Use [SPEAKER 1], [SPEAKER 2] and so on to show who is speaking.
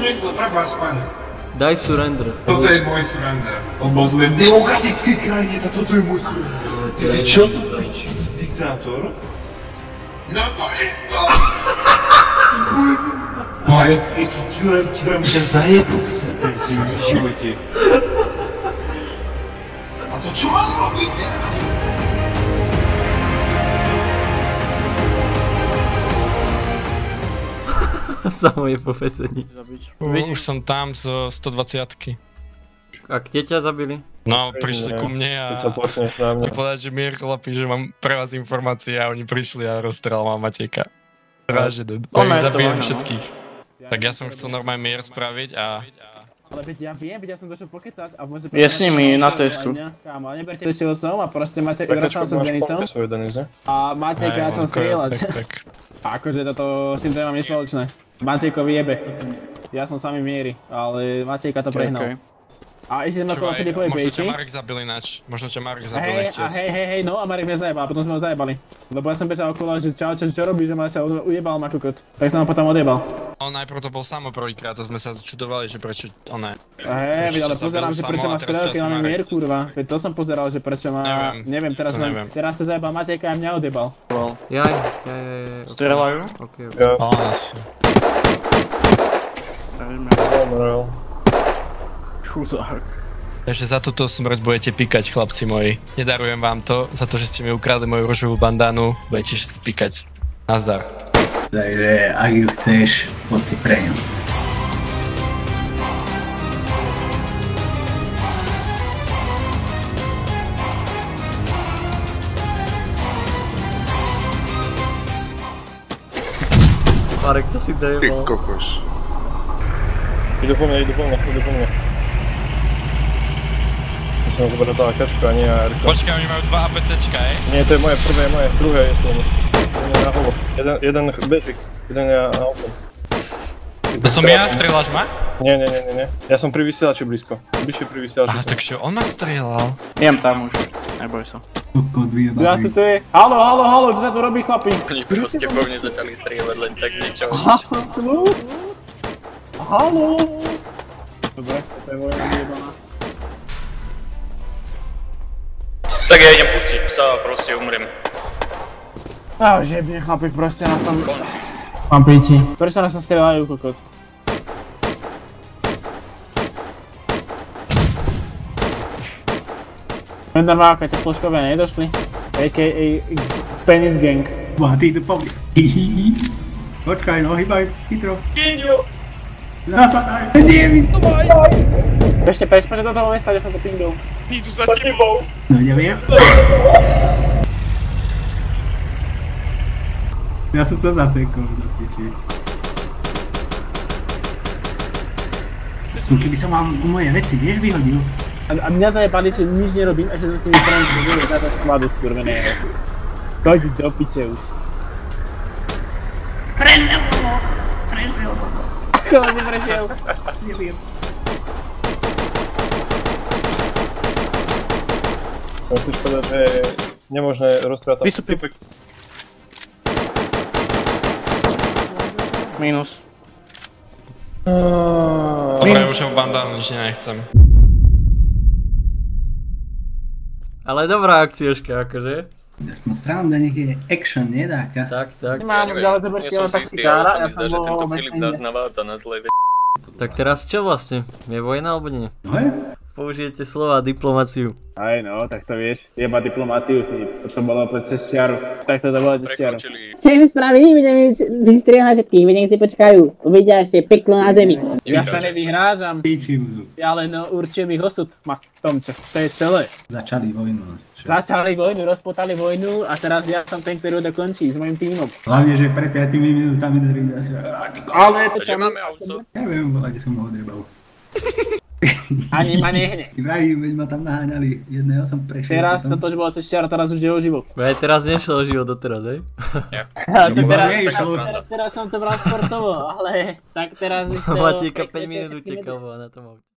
[SPEAKER 1] nechcel, prepáč, pane.
[SPEAKER 2] Daj surrender.
[SPEAKER 1] Toto je môj surrender. Obozujem v demokratickej krajine, toto je môj surrender. Ty si čo tu piči? Diktátor? No to je to! No a ja ti vrám ťa zajebu, keď sa stretím v živote. A to čo mám robiť teraz?
[SPEAKER 2] Samo je po fesení.
[SPEAKER 3] Už som tam zo 120-ky.
[SPEAKER 2] A kde ťa zabili?
[SPEAKER 3] No, prišli ku mne a povedať, že mier chlapi, že mám pre vás informácie a oni prišli a rozstrel ma Matejka. Vražden. Ja ich zabijem všetkých. Tak ja som chcel normálne mier spraviť a...
[SPEAKER 4] Ale veď ja viem, veď ja som došiel pokecať a môžete...
[SPEAKER 5] Je s nimi na testu.
[SPEAKER 4] Kámo, neberte ešte som a proste máte vračal sa s Denisom. A Matejka začal strieľať. Akože toto s tým nemám nič spoločné. Matejko vyjebe. Ja som s vami v miery, ale Matejka to prehnal. A ešte sme to opäť povie
[SPEAKER 3] možno
[SPEAKER 4] Pejči.
[SPEAKER 3] ťa Marek zabil ináč. Možno ťa Marek zabil nechtiac.
[SPEAKER 4] Hej, no a Marek mňa zajebal a potom sme ho zajebali. Lebo ja som bežal okolo, že čo robíš, že ma ujebal ma kokot. Tak som ho potom odjebal.
[SPEAKER 3] On najprv to bol samo prvýkrát, to sme sa čudovali, že prečo on ne.
[SPEAKER 4] Hej, ale pozerám, že prečo má strelky, máme mier, kurva. Veď to som pozeral, že prečo má... Neviem, teraz sa zajebal Matejka a mňa odjebal.
[SPEAKER 2] Jaj.
[SPEAKER 5] Strelajú?
[SPEAKER 2] Ok.
[SPEAKER 5] Chudák.
[SPEAKER 3] Takže za túto smrť budete pikať, chlapci moji. Nedarujem vám to, za to, že ste mi ukradli moju ružovú bandánu, budete si pikať. Nazdar.
[SPEAKER 6] Takže ak ju chceš, poď si pre ňu.
[SPEAKER 2] Marek, to si dojebal.
[SPEAKER 1] Ty kokos.
[SPEAKER 7] Idú po mne. Musím zobrať tá AKčka, nie ARK.
[SPEAKER 3] Počkaj, oni majú 2 APCčka,
[SPEAKER 7] Nie, to je moje prvé, druhé sú oni. Jeden je na holo. Jeden bežik, jeden je na autom.
[SPEAKER 3] To som ja? Strieľaš ma?
[SPEAKER 7] Nie. Ja som pri vysielači blízko. Bližšie pri vysielači.
[SPEAKER 3] Aha, takže on ma strieľal.
[SPEAKER 5] Jem tam už, neboj sa.
[SPEAKER 6] Kokot vyjebaný.
[SPEAKER 4] Ja tu je... Haló, čo sa tu robí, chlapi?
[SPEAKER 8] Oni proste po mne začali strieľať len tak z ničoho.
[SPEAKER 4] Haló. Dobre, to je vojna vyjebaná.
[SPEAKER 8] Tak ja idem pustiť psa a proste umriem.
[SPEAKER 4] Žebne, chlapi, proste nás tam... Mám piči. Prečo nás tam strieľajú, kokot? Normálka, tie ploškové nedošli. A.k.a. Penis Gang.
[SPEAKER 6] Ty idú po mne. Počkaj, no, hýbaj, chytro. Nasadaj. Nie mi to maj.
[SPEAKER 4] Ešte poďme do toho mesta, kde som to pingol.
[SPEAKER 8] Idú za tebou.
[SPEAKER 6] No, neviem. Ja som sa zasekol do piči. Keby som vám moje veci, vieš, vyhodil.
[SPEAKER 4] A mňa zajebali, že nič nerobím a že som si mi prvom že táto skladu skurveného. Choď do piče už.
[SPEAKER 6] Prešiel som ho.
[SPEAKER 4] Ako on neprešiel?
[SPEAKER 6] Neviem.
[SPEAKER 7] Musíš povedať, že je nemožné roztrátať.
[SPEAKER 5] Vystúpi. Minus.
[SPEAKER 3] Dobre, už v bandánu nič nechcem.
[SPEAKER 2] Ale dobrá akcioška, akože.
[SPEAKER 6] Aspoň sranda, nech je action, nedáka.
[SPEAKER 2] Tak.
[SPEAKER 4] Nemám, ale zober si len taxikára, ja som
[SPEAKER 8] že tento
[SPEAKER 4] bol
[SPEAKER 8] Filip nás navádza na zlej
[SPEAKER 2] Tak teraz čo vlastne? Je vojna alebo nie?
[SPEAKER 6] No je?
[SPEAKER 2] Použijete slova diplomáciu.
[SPEAKER 4] Aj no, tak to vieš, jeba diplomáciu, to bolo cez čiaru. Tak to bolo cez čiaru.
[SPEAKER 9] Čo mi spraví, budeme vystrieľať všetkých, veď si počkajú. Uvidia ešte peklo na zemi.
[SPEAKER 4] Ja sa nevyhrážam,
[SPEAKER 6] Piči budú.
[SPEAKER 4] ale no určujem ich osud. Tomče, to je celé.
[SPEAKER 6] Začali vojnu.
[SPEAKER 4] Začali vojnu, rozpotali vojnu a teraz ja som ten, ktorý ho dokončí s mojím tímom.
[SPEAKER 6] Hlavne, že pred 5 minútami
[SPEAKER 4] Ale to čo
[SPEAKER 8] máme auto?
[SPEAKER 6] neviem, bola, kde som ho odjebal.
[SPEAKER 4] Ani ma nehne.
[SPEAKER 6] Ti vravím, veď ma tam naháňali, jedného som prešiel.
[SPEAKER 4] Teraz toto už bolo cez čiaru, teraz už je o život.
[SPEAKER 2] Veď teraz nešiel život doteraz, hej?
[SPEAKER 4] Teraz som to bral sportovo, ale tak teraz už to...
[SPEAKER 2] Matíka 5 minút utekal na tom aute.